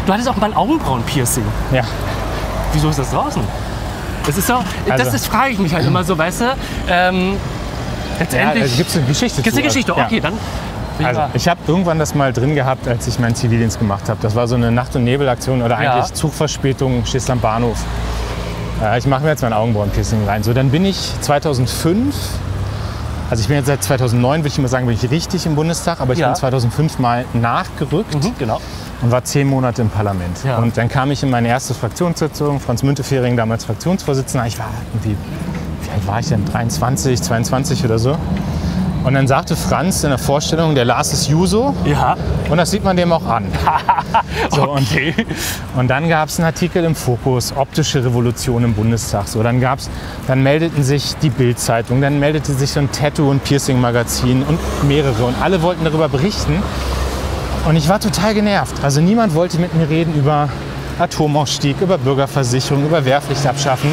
du hattest auch mal ein Augenbrauenpiercing. Ja. Wieso ist das draußen? Das ist so, Also, das frage ich mich halt immer so, weißt du. Letztendlich. Also gibt es eine Geschichte Gibt's eine Geschichte? Okay, dann. Also ich habe irgendwann das mal drin gehabt, als ich meinen Zivildienst gemacht habe. Das war so eine Nacht- und Nebelaktion oder eigentlich Zugverspätung, stehst am Bahnhof. Ich mache mir jetzt mein Augenbrauenpiercing rein. So, dann bin ich 2005, also ich bin jetzt seit 2009, würde ich mal sagen, bin ich richtig im Bundestag, aber ich bin 2005 mal nachgerückt Genau. und war 10 Monate im Parlament. Ja. Und dann kam ich in meine erste Fraktionssitzung, Franz Müntefering, damals Fraktionsvorsitzender. Ich war irgendwie, wie alt war ich denn? 23, 22 oder so. Und dann sagte Franz in der Vorstellung, der Lars ist Juso. Ja. Und das sieht man dem auch an. So, Okay. und dann gab es einen Artikel im Fokus, optische Revolution im Bundestag. So, dann meldeten sich die Bild-Zeitung, dann meldete sich so ein Tattoo- und Piercing-Magazin und mehrere. Und alle wollten darüber berichten. Und ich war total genervt. Also niemand wollte mit mir reden über Atomausstieg, über Bürgerversicherung, über Wehrpflicht abschaffen.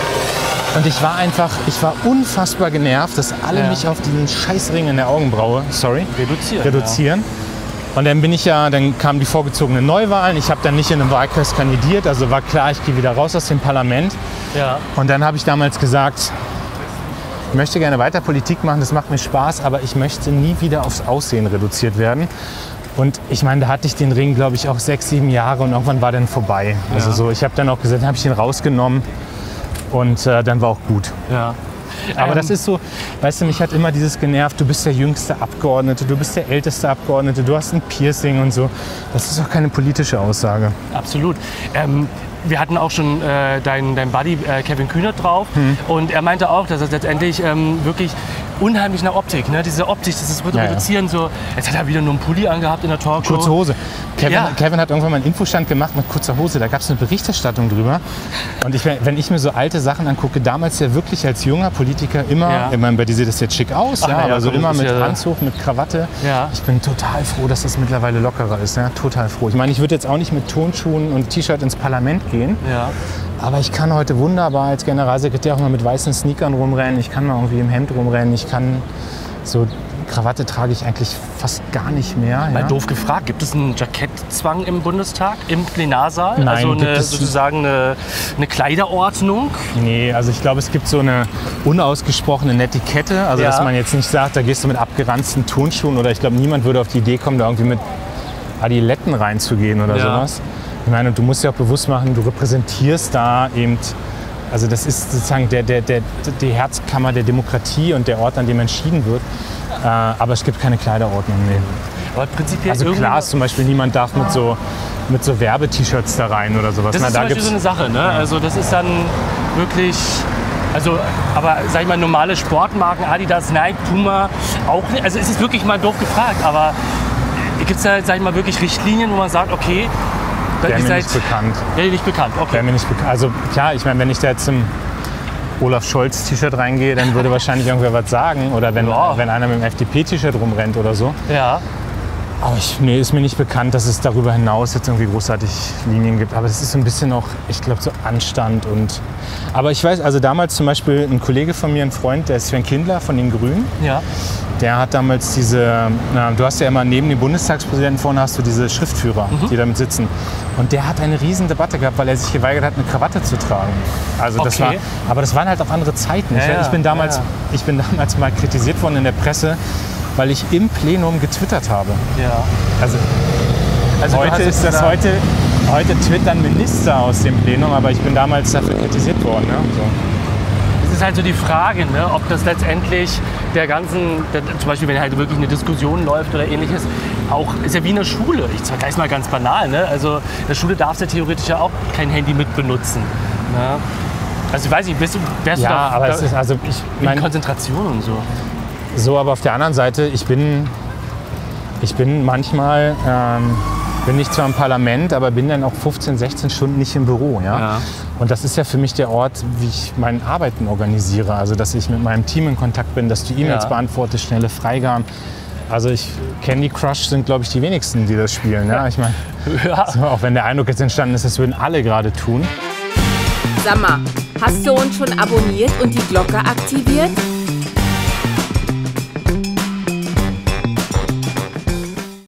Und ich war unfassbar genervt, dass alle mich auf diesen Scheißring in der Augenbraue, reduzieren. Und dann kamen die vorgezogenen Neuwahlen. Ich habe dann nicht in einem Wahlkreis kandidiert, also war klar, ich gehe wieder raus aus dem Parlament. Ja. Und dann habe ich damals gesagt, ich möchte gerne weiter Politik machen, das macht mir Spaß, aber ich möchte nie wieder aufs Aussehen reduziert werden. Und ich meine, da hatte ich den Ring, glaube ich, auch 6, 7 Jahre und irgendwann war dann vorbei. Also so, ich habe dann auch gesagt, dann habe ich ihn rausgenommen. Und dann war auch gut. Ja. Aber das ist so, weißt du, mich hat immer dieses genervt, du bist der jüngste Abgeordnete, du bist der älteste Abgeordnete, du hast ein Piercing und so. Das ist auch keine politische Aussage. Absolut. Wir hatten auch schon deinen Buddy Kevin Kühnert drauf und er meinte auch, dass es letztendlich wirklich unheimlich nach Optik, ne? Diese Optik, dieses Reduzieren so. Jetzt hat er wieder nur einen Pulli angehabt in der Talkshow. Kurze Hose. Kevin hat irgendwann mal einen Infostand gemacht mit kurzer Hose. Da gab es eine Berichterstattung drüber. Und wenn ich mir so alte Sachen angucke, damals ja wirklich als junger Politiker immer, ich meine, bei dir sieht das jetzt schick aus, aber so immer mit Anzug, mit Krawatte. Ja. Ich bin total froh, dass das mittlerweile lockerer ist. Ja? Total froh. Ich meine, ich würde jetzt auch nicht mit Tonschuhen und T-Shirt ins Parlament gehen. Ja. Aber ich kann heute wunderbar als Generalsekretär auch mal mit weißen Sneakern rumrennen. Ich kann mal irgendwie im Hemd rumrennen. Ich kann so Krawatte trage ich eigentlich fast gar nicht mehr. Mal doof gefragt, gibt es einen Jackettzwang im Bundestag, im Plenarsaal? Nein, also sozusagen eine Kleiderordnung? Nee, also ich glaube, es gibt so eine unausgesprochene Netiquette. Also dass man jetzt nicht sagt, da gehst du mit abgeranzten Turnschuhen oder ich glaube, niemand würde auf die Idee kommen, da irgendwie mit Adiletten reinzugehen oder sowas. Ich meine, du musst dir auch bewusst machen, du repräsentierst da eben, also das ist sozusagen die Herzkammer der Demokratie und der Ort, an dem entschieden wird. Aber es gibt keine Kleiderordnung, nee. Aber prinzipiell also klar ist zum Beispiel, niemand darf mit so Werbe-T-Shirts da rein oder sowas. Das ist zum Beispiel so eine Sache, ne? Also das ist dann wirklich, aber sag ich mal, normale Sportmarken, Adidas, Nike, Puma, auch nicht. Also es ist wirklich mal doof gefragt, aber gibt es da, sag ich mal, wirklich Richtlinien, wo man sagt, okay, wäre mir nicht bekannt. Wäre nicht bekannt, okay. Wäre mir nicht bekannt. Also klar, ich meine, wenn ich da jetzt im Olaf Scholz-T-Shirt reingehe, dann würde wahrscheinlich irgendwer was sagen. Oder wenn einer mit einem FDP-T-Shirt rumrennt oder so. Ja. Aber mir ist mir nicht bekannt, dass es darüber hinaus jetzt irgendwie großartig Linien gibt. Aber das ist so ein bisschen auch, ich glaube, so Anstand. Aber ich weiß, also damals zum Beispiel ein Kollege von mir, ein Freund, der Sven Kindler von den Grünen. Ja. Der hat damals du hast ja immer neben dem Bundestagspräsidenten vorne hast du diese Schriftführer, die damit sitzen. Und der hat eine riesen Debatte gehabt, weil er sich geweigert hat, eine Krawatte zu tragen. Also aber das waren halt auch andere Zeiten. Ich bin damals mal kritisiert worden in der Presse, weil ich im Plenum getwittert habe. Ja. Also heute twittern Minister aus dem Plenum, aber ich bin damals dafür kritisiert worden. Ja, so. Es ist halt so die Frage, ne, ob das letztendlich zum Beispiel wenn halt wirklich eine Diskussion läuft oder ähnliches, auch ist ja wie in der Schule. Ich sage mal ganz banal, ne? Also in der Schule darfst du ja theoretisch ja auch kein Handy mitbenutzen. Ne? Also ich weiß nicht, wärst du da, aber es ist mit Konzentration und so. So, aber auf der anderen Seite, ich bin manchmal, bin ich zwar im Parlament, aber bin dann auch 15, 16 Stunden nicht im Büro. Ja? Und das ist ja für mich der Ort, wie ich mein Arbeiten organisiere. Also, dass ich mit meinem Team in Kontakt bin, dass du E-Mails beantwortest, schnelle Freigaben. Also Candy Crush sind, glaube ich, die wenigsten, die das spielen. Ja? Ich meine, so, auch wenn der Eindruck jetzt entstanden ist, das würden alle gerade tun. Sag mal, hast du uns schon abonniert und die Glocke aktiviert?